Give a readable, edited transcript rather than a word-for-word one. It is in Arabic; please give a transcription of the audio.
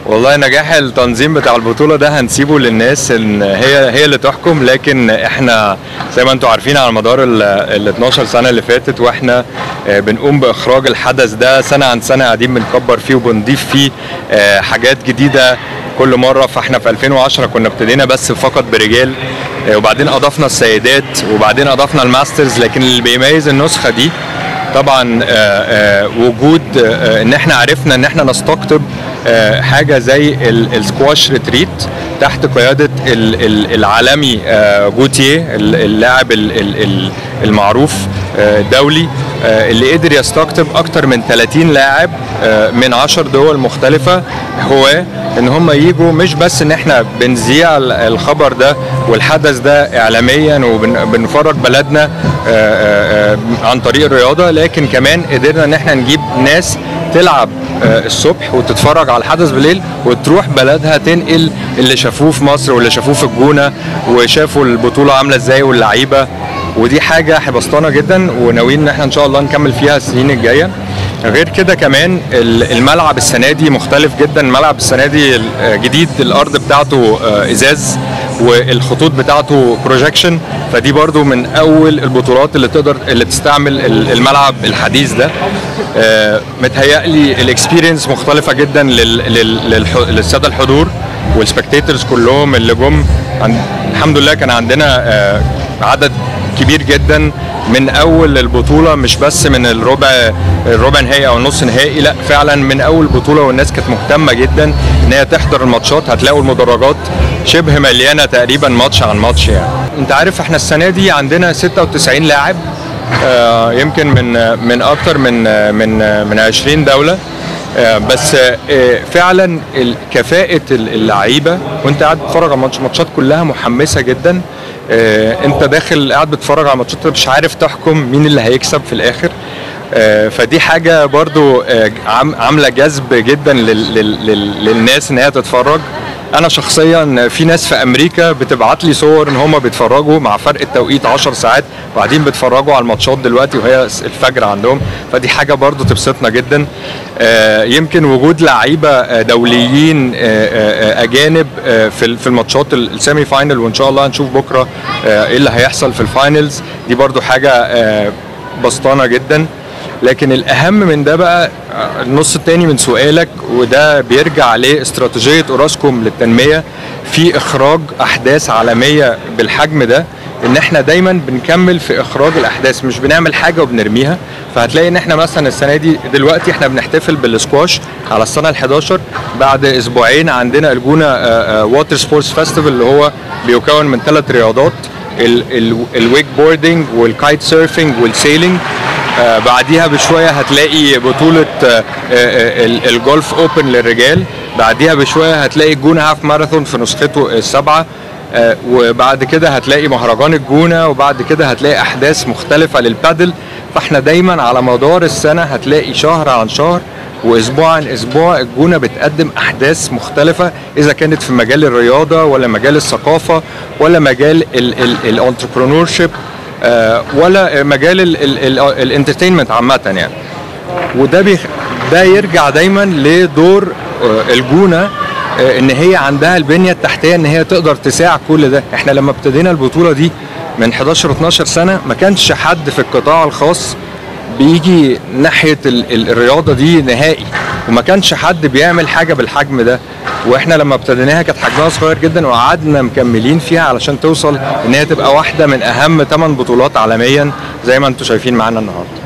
والله نجاح التنظيم بتاع البطولة ده هنسيبه للناس ان هي اللي تحكم، لكن احنا زي ما انتم عارفين على مدار ال 12 سنة اللي فاتت واحنا بنقوم باخراج الحدث ده سنة عن سنة، قاعدين بنكبر فيه وبنضيف فيه حاجات جديدة كل مرة. فاحنا في 2010 كنا ابتدينا بس فقط برجال، وبعدين اضفنا السيدات، وبعدين اضفنا الماسترز. لكن اللي بيميز النسخة دي طبعا وجود ان احنا عرفنا ان احنا نستقطب حاجه زي السكواش ريتريت تحت قياده العالمي جوتيه، اللاعب المعروف الدولي، اللي قدر يستقطب اكتر من 30 لاعب من 10 دول مختلفه، هو ان هم يجوا مش بس ان احنا بنذيع الخبر ده والحدث ده اعلاميا وبنفرج بلدنا عن طريق الرياضه، لكن كمان قدرنا ان احنا نجيب ناس تلعب الصبح وتتفرج على الحدث بالليل وتروح بلدها تنقل اللي شافوه في مصر واللي شافوه في الجونه وشافوا البطوله عامله ازاي واللعيبه. ودي حاجه حبسطانه جدا وناويين ان احنا ان شاء الله نكمل فيها السنين الجايه. غير كده كمان الملعب السنه دي مختلف جدا، الملعب السنه دي جديد، الارض بتاعته ازاز والخطوط بتاعته بروجكشن، فدي برضو من اول البطولات اللي تستعمل الملعب الحديث ده. متهيألي الاكسبيرينس مختلفه جدا للساده الحضور والسبكتيترز كلهم اللي جم. الحمد لله كان عندنا عدد كبير جدا من اول البطوله، مش بس من الربع نهائي او النص نهائي، لا فعلا من اول بطوله، والناس كانت مهتمه جدا ان هي تحضر الماتشات. هتلاقوا المدرجات شبه مليانه تقريبا ماتش عن ماتش. يعني انت عارف احنا السنه دي عندنا 96 لاعب، يمكن من اكتر من 20 دوله، بس فعلا كفاءه اللعيبه وانت قاعد بتتفرج على ماتشات كلها محمسه جدا. انت داخل قاعد بتتفرج على ماتشات مش عارف تحكم مين اللي هيكسب في الاخر. فدي حاجه برضو عامله جذب جدا للناس ان هي تتفرج. انا شخصيا في ناس في امريكا بتبعت لي صور ان هم بيتفرجوا مع فرق التوقيت 10 ساعات وبعدين بيتفرجوا على الماتشات دلوقتي وهي الفجر عندهم، فدي حاجه برضو تبسطنا جدا. يمكن وجود لعيبه دوليين اجانب في الماتشات السيمي فاينل، وان شاء الله هنشوف بكره ايه اللي هيحصل في الفاينلز، دي برضو حاجه بسطانه جدا. لكن الاهم من ده بقى النص الثاني من سؤالك، وده بيرجع لاستراتيجيه اوراسكوم للتنميه في اخراج احداث عالميه بالحجم ده، ان احنا دايما بنكمل في اخراج الاحداث، مش بنعمل حاجه وبنرميها. فهتلاقي ان احنا مثلا السنه دي دلوقتي احنا بنحتفل بالسكواش على السنه ال11، بعد اسبوعين عندنا الجونه ووتر سبورتس فيستيفال اللي هو بيكون من 3 رياضات، الويك بوردنج والكايت سيرفنج والسيلينج. بعديها بشويه هتلاقي بطوله الجولف اوبن للرجال، بعديها بشويه هتلاقي الجونه هاف ماراثون في نسخته ال7، وبعد كده هتلاقي مهرجان الجونه، وبعد كده هتلاقي احداث مختلفه للبادل. فاحنا دايما على مدار السنه هتلاقي شهر عن شهر واسبوع عن اسبوع الجونه بتقدم احداث مختلفه، اذا كانت في مجال الرياضه ولا مجال الثقافه ولا مجال الانتربرونور شيب ولا مجال الانترتينمنت عامه يعني. وده ده يرجع دايما لدور الجونه، ان هي عندها البنيه التحتيه ان هي تقدر تساعد كل ده. احنا لما ابتدينا البطوله دي من 11-12 سنه ما كانش حد في القطاع الخاص بيجي ناحيه الرياضه دي نهائي، وما كانش حد بيعمل حاجه بالحجم ده. واحنا لما ابتديناها كانت حجمها صغير جدا، وقعدنا مكملين فيها علشان توصل ان هي تبقى واحده من اهم 8 بطولات عالميا زي ما انتم شايفين معانا النهارده.